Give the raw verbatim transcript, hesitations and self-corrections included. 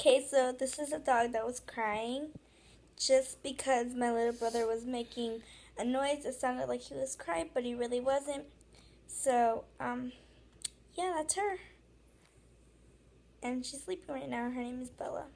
Okay, so this is a dog that was crying just because my little brother was making a noise. It sounded like he was crying, but he really wasn't. So, um, yeah, that's her. And she's sleeping right now. Her name is Bella.